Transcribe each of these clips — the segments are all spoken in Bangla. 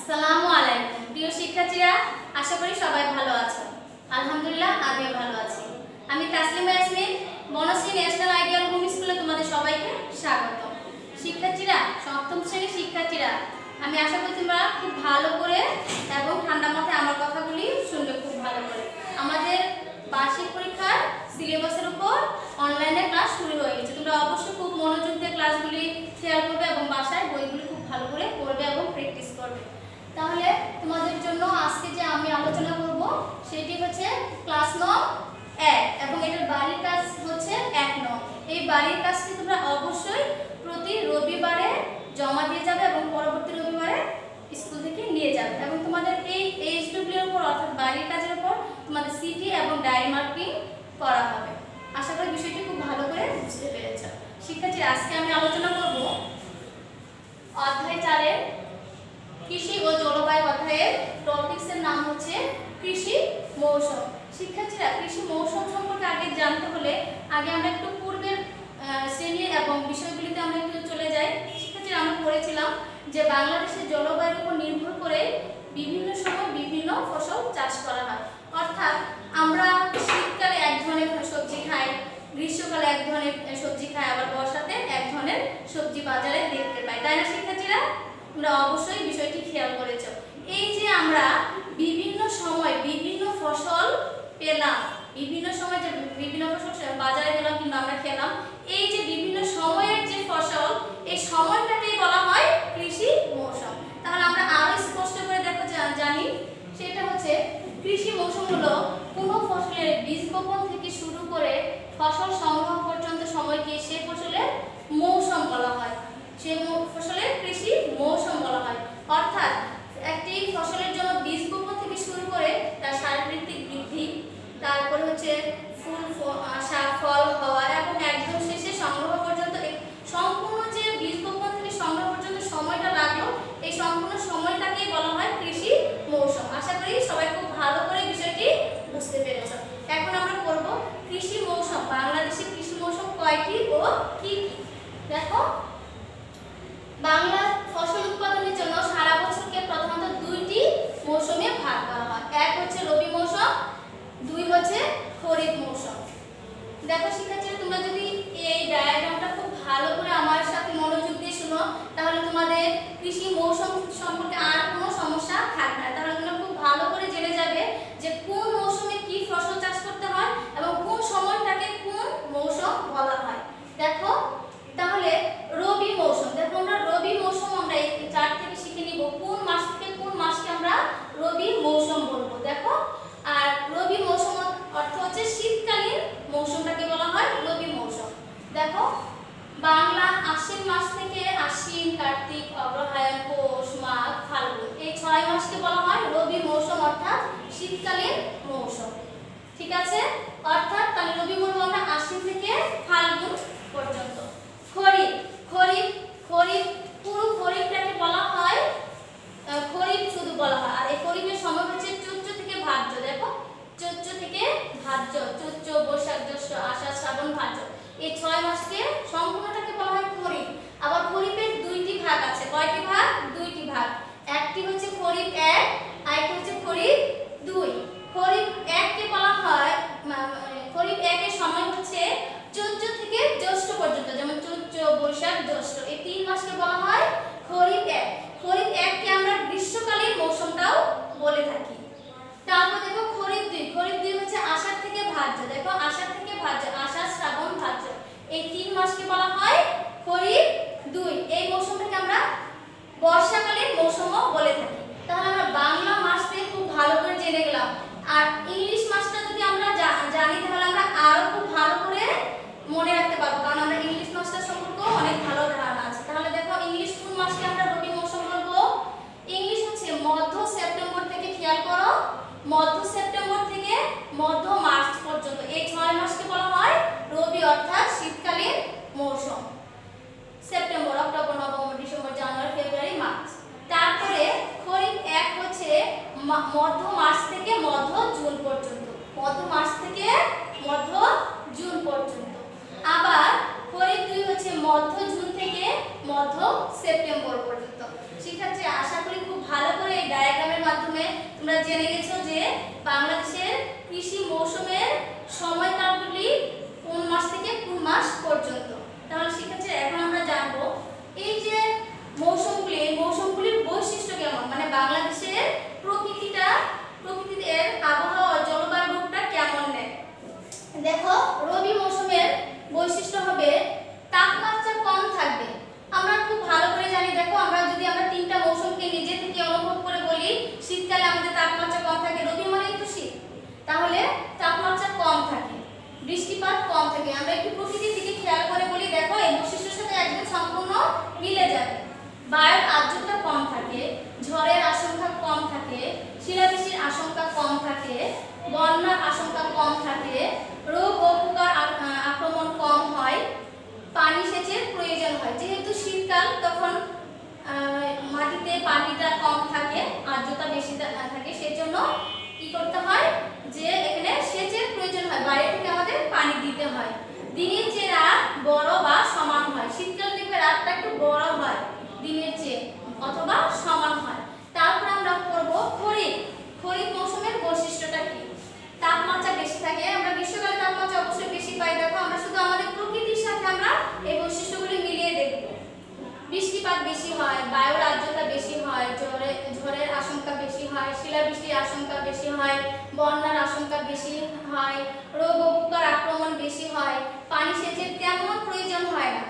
আসসালামু আলাইকুম প্রিয় শিক্ষার্থীরা, আশা করি সবাই ভালো আছো। আলহামদুলিল্লাহ আমিও ভালো আছি। আমি Taslima Yasmin, Banasree national ideal home স্কুলে তোমাদের সবাইকে স্বাগত। শিক্ষার্থীরা, সপ্তম শ্রেণীর শিক্ষার্থীরা, আমি আশা করি তোমরা খুব ভালো করে এবং ঠান্ডা মাথায় আমার কথাগুলি শুনবে খুব ভালো করে। আমাদের বার্ষিক পরীক্ষার সিলেবাসের উপর অনলাইনে ক্লাস শুরু হয়ে গেছে। তোমরা অবশ্যই খুব মনোযোগ দিয়ে ক্লাসগুলি শেয়ার করবে এবং বাসায় বইগুলি খুব ভালো করে পড়বে এবং প্র্যাকটিস করবে। তাহলে তোমাদের জন্য আজকে যে আমি আলোচনা করব সেটি হচ্ছে ক্লাস নং 1 এবং এটার বাড়ির কাজ হচ্ছে 1 নং। এই বাড়ির কাজটি তোমরা অবশ্যই প্রতি রবিবারে জমা দিয়ে যাবে এবং পরবর্তী রবিবারে স্কুল থেকে নিয়ে যাবে এবং তোমাদের এই এইচডব্লিউ এর উপর অর্থাৎ বাড়ির কাজের উপর তোমাদের সিটি এবং ডায়েরি মার্কিং করা হবে। আশা করি বিষয়টি খুব ভালো করে বুঝতে পেরেছো। শিক্ষার্থীরা, আজকে আমি আলোচনা করব অধ্যায় 4 এর কৃষি ও জলবায়ু অধ্যায়ের টপিকসের নাম হচ্ছে কৃষি মৌসুম। শিক্ষার্থীরা, কৃষি মৌসুম সম্পর্কে আগে জানতে হলে আগে আমরা একটু পূর্বের শ্রেণী এবং বিষয়গুলিতে আমরা একটু চলে যাই। শিক্ষার্থীরা, আমরা পড়েছিলাম যে বাংলাদেশের জলবায়ুর উপর নির্ভর করে বিভিন্ন সময় বিভিন্ন ফসল চাষ করা হয়। অর্থাৎ আমরা শীতকালে এক ধরনের সবজি খাই, গ্রীষ্মকালে এক ধরনের সবজি খাই, আবার বর্ষাতে এক ধরনের সবজি বাজারে দেখতে পাই, তাই না শিক্ষার্থীরা? তোমরা অবশ্যই বিষয়টি খেয়াল করেছো। এই যে আমরা বিভিন্ন সময় বিভিন্ন ফসল পেলাম, বিভিন্ন সময় যে বিভিন্ন ফসল বাজারে পেলাম কিংবা আমরা খেলাম, এই যে বিভিন্ন সময়ের যে ফসল, এই সময়টাকেই বলা হয় কৃষি মৌসুম। তাহলে আমরা আরো স্পষ্ট করে দেখো জানি, সেটা হচ্ছে কৃষি মৌসুম হলো কোনো ফসলের বীজ বপন থেকে শুরু করে ফসল সংগ্রহ পর্যন্ত সময়কে সে ফসলের মৌসুম বলা হয়। সে ফসলের কৃষি মৌসুম বলা হয়। অর্থাৎ একটি ফসলের জন্য বীজ বপন থেকে শুরু করে তার শারীরিক বৃদ্ধি, তারপর হচ্ছে ফুল আসা, ফল হওয়া এবং একদম শেষে সংগ্রহ পর্যন্ত সম্পূর্ণ যে বীজ বপন থেকে সংগ্রহ পর্যন্ত সময়টা লাগলো, এই সম্পূর্ণ সময়টাকেই বলা হয় কৃষি মৌসুম। আশা করি সবাই খুব ভালো করে বিষয়টি বুঝতে পেরেছো। এখন আমরা করব কৃষি মৌসুম। বাংলাদেশের কৃষি মৌসুম কয়টি ও কি কি? দেখো, বাংলা ফসল উৎপাদনের জন্য সারা বছরকে প্রধানত দুইটি মৌসুমে ভাগ করা হয়। এক হচ্ছে রবি মৌসুম, দুই হচ্ছে খরিফ মৌসুম। দেখো শিক্ষার্থীরা, তোমরা যদি এই ডায়াগ্রামটা খুব ভালো করে আমার সাথে মনোযোগ দিয়ে শুনো, তাহলে তোমাদের কৃষি মৌসুম সম্পর্কে আর কোনো সমস্যা থাকবে না। তাহলে তোমরা খুব ভালো করে জেনে যাবে যে কোন মৌসুমে কি ফসল চাষ করতে হয় এবং কোন সময়টাকে কোন মৌসুম বলা হয়। দেখো, তাহলে রবি মৌসুম, দেখো আমরা রবি মৌসুম আমরা এই চার্ট থেকে শিখে নিব কোন মাস থেকে কোন মাসকে আমরা রবি মৌসুম বলবো। দেখো, আর রবি মৌসুম অর্থ হচ্ছে শীতকালীন মৌসুমটাকে বলা হয় রবি মৌসুম। দেখো, বাংলা আশ্বিন মাস থেকে আশ্বিন, কার্তিক, অগ্রহায়ণ, পৌষ, মাঘ, ফাল্গুন, এই 6 মাসকে বলা হয় রবি মৌসুম অর্থাৎ শীতকালীন মৌসুম। ঠিক আছে? অর্থাৎ তাহলে রবি মৌসুম আমরা আশ্বিন থেকে ফাল্গুন পর্যন্ত। খরিফ, খরিফ, খরিফ পুরো খরিফটাকে বলা হয় খরিফ শুধু বলা হয়। আর এই খরিফের সময় হচ্ছে চৈত্র থেকে ভাদ্র। দেখো, চৈত্র থেকে ভাদ্র, চৈত্র, বৈশাখ, জ্যৈষ্ঠ, আষাঢ়, শ্রাবণ, ভাদ্র, এই 6 মাসকে সম্পূর্ণটাকে বলা হয় খরিফ। আবার খরিফের দুইটি ভাগ আছে। কয়টি ভাগ? দুইটি ভাগ। একটি হচ্ছে খরিফ 1, আরেকটি হচ্ছে খরিফ 2। খরিফ 1 কে বলা হয়, খরিফ 1 এর সময় হচ্ছে চৈত্র থেকে জ্যৈষ্ঠ পর্যন্ত, যেমন চৈত্র, বৈশাখ, জ্যৈষ্ঠ, এই 3 মাসকে বলা হয় খরিফ 1। খরিফ 1 কে আমরা গ্রীষ্মকালীন মৌসুমটাও বলে থাকি। তারপর দেখো খরিফ 2, খরিফ 2 হচ্ছে আষাঢ় থেকে ভাদ্র। দেখো, আষাঢ় থেকে ভাদ্র, আষাঢ়, শ্রাবণ, ভাদ্র, এই 3 মাসকে বলা হয় খরিফ 2। এই মৌসুমটাকে আমরা বর্ষাকালীন মৌসুমও বলে থাকি। তাহলে আমরা বাংলা মাসকে খুব ভালো করে জেনে গেলাম। আর ইংলিশ মাসটা যদি আমরা জানি তাহলে আমরা আরো খুব ভালো করে মনে রাখতে পারবো, কারণ আমরা ইংলিশ মাসটা সম্পর্কে অনেক ভালো ধারণা আছে। তাহলে দেখো, ইংলিশ কোন মাসকে আমরা রবি মৌসুম বলবো? ইংলিশ হচ্ছে মধ্য সেপ্টেম্বর থেকে, খেয়াল করো, মধ্য সেপ্টেম্বর থেকে মধ্য মার্চ পর্যন্ত, এই 6 মাসকে বলা হয় রবি অর্থাৎ শীতকালীন মৌসুম। September, October, November, December, January, February, March. তারপরে খরিফ 1 হচ্ছে মধ্য মার্চ থেকে মধ্য জুন পর্যন্ত, মধ্য মার্চ থেকে মধ্য জুন পর্যন্ত। আবার খরিফ 2 হচ্ছে মধ্য জুন থেকে মধ্য সেপ্টেম্বর পর্যন্ত। শিক্ষার্থী, আশা করি খুব ভালো করে তোমরা জেনে গেছো যে বাংলাদেশের কৃষি মৌসুমের সময়কালগুলি কোন মাস থেকে কোন মাস পর্যন্ত। তাহলে শিক্ষার্থীরা এখন আমরা জানবো এই যে মৌসুমগুলি, এই মৌসুমগুলির বৈশিষ্ট্য কেমন, মানে বাংলাদেশের প্রকৃতির আবহাওয়া জলবায়ু রূপটা কেমন নেয়। দেখো, রবি মৌসুমের বৈশিষ্ট্য হবে তাপমাত্রা কম থাকবে। আমরা খুব ভালো করে জানি, দেখো আমরা তিনটা মৌসুমকে নিজে থেকে অনুভব করে বলি, শীতকালে আমাদের তাপমাত্রা কম থাকে, রবি মানে তো শীত, তাহলে তাপমাত্রা কম থাকে, বৃষ্টিপাত কম থাকে। আমরা একটু প্রকৃতির দিকে খেয়াল করে বলি, দেখো এই বৈশিষ্ট্যের সাথে একদম সম্পূর্ণ মিলে যাবে। বায়ুর আর্দ্রতা কম থাকে, ঝড়ের আশঙ্কা কম থাকে, শিলাবৃষ্টির আশঙ্কা কম থাকে, বন্যার আশঙ্কা কম থাকে, রোগ ও পোকার আক্রমণ কম হয়, পানি সেচের প্রয়োজন হয়। যেহেতু শীতকাল তখন মাটিতে পানিটা কম থাকে, আর্দ্রতা বেশি থাকে, সেজন্য কি করতে হয় যে এখানে সেচের প্রয়োজন হয়, বাইরে থেকে আমাদের পানি দিতে হয়। দিনের চেয়ে রাত বড় বা সমান হয়, শীতকাল দেখবে রাতটা একটু বড় হয় দিনের চেয়ে অথবা সমান হয়। তারপর আমরা পড়ব খরিফ। খরিফ মৌসুমের বৈশিষ্ট্যটা কি? তাপমাত্রা বেশি থাকে, আমরা গ্রীষ্মকালে তাপমাত্রা অবশ্যই বেশি পাই। দেখো আমরা শুধু আমাদের প্রকৃতির সাথে আমরা এই বৈশিষ্ট্যগুলি মিলিয়ে দেখব। বৃষ্টিপাত বেশি হয়, বায়ুর আর্দ্রতা বেশি হয়, ঝড়ের আশঙ্কা বেশি হয়, শিলাবৃষ্টির আশঙ্কা বেশি হয়, বন্যার আশঙ্কা বেশি হয়, রোগ ও পোকার আক্রমণ বেশি হয়, পানি সেচের তেমন প্রয়োজন হয় না।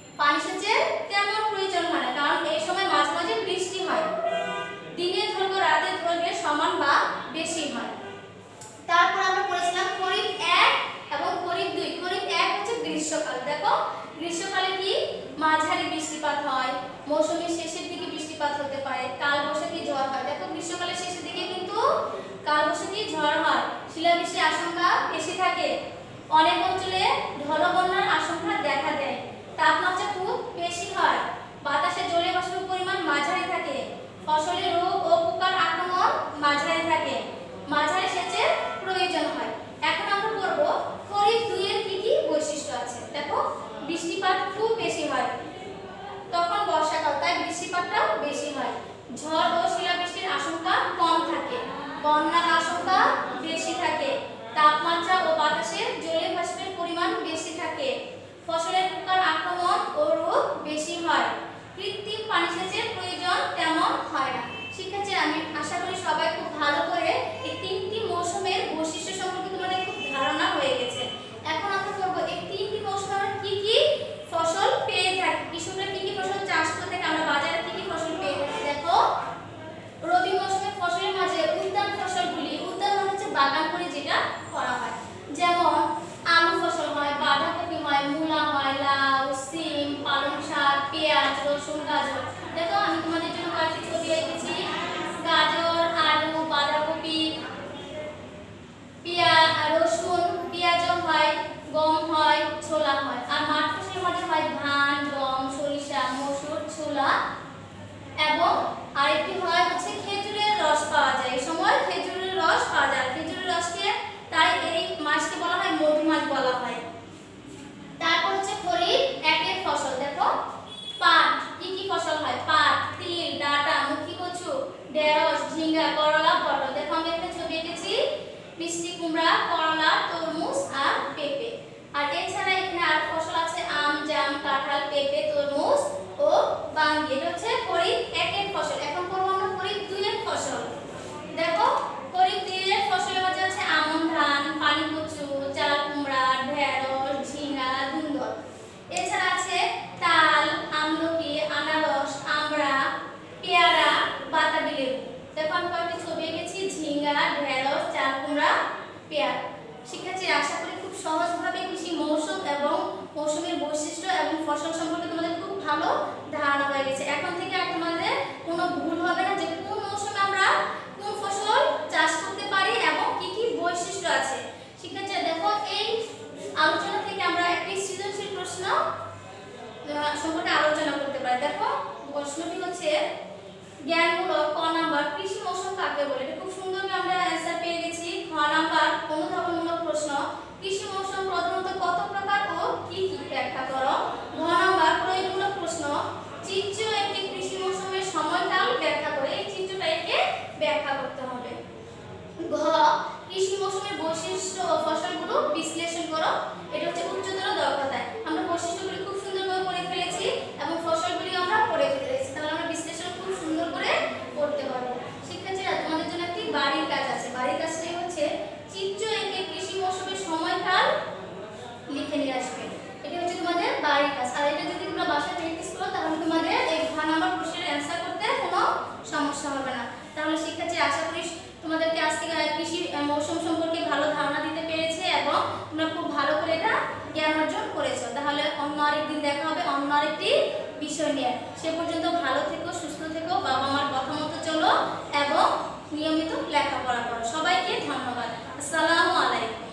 কারণ এই সময় মাঝে মাঝে বৃষ্টি হয়, দিনের দৈর্ঘ্য রাতের দৈর্ঘ্যের সমান বা বেশি হয়। তারপর আমরা পড়েছিলাম খরিফ 1 এবং খরিফ 2। খরিফ 1 হচ্ছে গ্রীষ্মকাল। দেখো গ্রীষ্মকালে কি মাঝারি বৃষ্টিপাত হয়, মৌসুমের শেষের দিকে বৃষ্টিপাত হতে পারে, কালবৈশাখী ঝড় হয়। দেখো গ্রীষ্মকালের শেষের দিকে কিন্তু কালবৈশাখী ঝড় হয়, শিলাবৃষ্টির আশঙ্কা বেশি থাকে, অনেক অঞ্চলে ঝড়বন্যার আশঙ্কা দেখা দেয়, তাপমাত্রা খুব বেশি হয়, বাতাসে জলীয় বাষ্পের পরিমাণ মাঝারি থাকে, ফসলের রোগ ও পোকার আক্রমণ মাঝারি থাকে, মাঝারি সেচের প্রয়োজন হয়। এখন আমরা পড়ব খরিফ 2 এর কি কি বৈশিষ্ট্য আছে। দেখো বৃষ্টিপাত খুব বেশি হয়, তখন বর্ষাকাল তাই বৃষ্টিপাতটাও বেশি হয়, ঝড় ও শিলাবৃষ্টির আশঙ্কা কম থাকে, বন্যার আশঙ্কা বেশি থাকে, তাপমাত্রা ও বাতাসের জলীয় বাষ্পের পরিমাণ বেশি থাকে, ফসলের পোকার আক্রমণ ও রোগ বেশি হয়, কৃত্রিম পানি সেচের প্রয়োজন তেমন হয় না। শিক্ষার্থীরা আমি আশা করি সবাই খুব ভালো করে এই তিনটি মৌসুমের বৈশিষ্ট্য সম্পর্কে তোমাদের খুব ধারণা হয়ে গেছে। এখন আমরা করব এই তিনটি মৌসুমে আমরা কি কি ফসল পেয়ে থাকি, কৃষকরা কি কি ফসল চাষ করে থাকে, আমরা বাজারে কি কি ফসল পেয়ে থাকি। দেখো রবি মৌসুমের ফসলের মাঝে উদ্যান ফসলগুলি, উদ্যান মানে হচ্ছে বাগান করে যেটা করা হয়, যেমন আলু ফসল হয়, বাঁধাকপি হয়, মূলা হয়, লাউ, সিম, পালং শাক, পেঁয়াজ, রসুন, গাজর। দেখো আমি তোমাদের জন্য কয়েকটি ছবি এঁকেছি, গাজর, আলু, বাঁধাকপি, রসুন, পেঁয়াজও হয়, গম হয়, ছোলা হয়। আর মাঠ ফসলের মাঝে হয় ধান, গম, সরিষা, মসুর, ছোলা এবং আরেকটি হয় হচ্ছে খেজুরের রস পাওয়া যায়। এই সময় খেজুরের রস পাওয়া যায়, খেজুরের রসকে তাই এই মাসকে বলা হয় মধু মাস বলা হয়। তারপর হচ্ছে খরিফ 1 এর ফসল। দেখো পাট, কি কি ফসল হয়, পাট, তিল, ডাঁটা, মুখী কচু, ঢেঁড়স, ঝিঙ্গা, করলা, পটল। দেখো আমি একটা ছবি এঁকেছি, মিষ্টি কুমড়া, করলা, তরমুজ আর পেঁপে। আর এছাড়া এখানে আর ফসল আছে আম, জাম, কাঁঠাল, পেঁপে, তরমুজ ও বাঙ্গি। এটা হচ্ছে খরিফ 1 এর ফসল। এখন পড়ব আমরা খরিফ 2 এর ফসল। দেখো খরিফ 2 এর ফসলের মধ্যে আছে আমন ধান, পানি কচু, চাল কুমড়া, ঢেঁড়স, ঝিঙ্গা, ধুন্দর। এছাড়া আছে তাল, আমলকি, আনারস, আমড়া, পেয়ারা, বাতাবি লেবু। দেখো আমি কয়েকটি ছবি এঁকেছি, ঝিঙ্গা, ঢেঁড়স, চাল কুমড়া, পেয়ারা। শিক্ষার্থীরা আশা করি খুব সহজভাবে কৃষি মৌসুম এবং মৌসুমের বৈশিষ্ট্য এবং ফসল সম্পর্কে তোমাদের খুব ভালো ধারণা হয়ে গেছে। এখন থেকে আর তোমাদের কোনো ভুল হবে না যে কোন মৌসুমে আমরা কোন ফসল চাষ করতে পারি এবং কি কি বৈশিষ্ট্য আছে। শিক্ষার্থীরা দেখো এই আলোচনা থেকে আমরা একটি সৃজনশীল প্রশ্ন সম্পর্কে আলোচনা করতে পারি। দেখো প্রশ্নটি হচ্ছে জ্ঞানমূলক। ক নাম্বার কৃষি মৌসুম কাকে বলে? এটা খুব সুন্দর আমরা অ্যানসার পেয়ে গেছি। খ নাম্বার অনুধাবনমূলক প্রশ্ন, কৃষি মৌসুম প্রধানত কত প্রকার ও কি কি ব্যাখ্যা করো। ঘ নাম্বার প্রয়োগমূলক প্রশ্ন, চিত্র একটি কৃষি মৌসুমের সময়কাল ব্যাখ্যা করে। এই চিত্রটা একে ব্যাখ্যা করতে হবে। সমস্যা হবে না। তাহলে শিক্ষার্থী, আশা করি তোমাদেরকে আজকে কৃষি মৌসুম সম্পর্কে ভালো ধারণা দিতে পেরেছে এবং তোমরা খুব ভালো করে এটা জ্ঞান অর্জন করেছো। তাহলে অন্য আরেকদিন দেখা হবে অন্য আরেকটি বিষয় নিয়ে। সে পর্যন্ত ভালো থেকো, সুস্থ থেকো, বাবা মার কথা মতো চলো এবং নিয়মিত লেখাপড়া করো। সবাইকে ধন্যবাদ। আসসালামু আলাইকুম।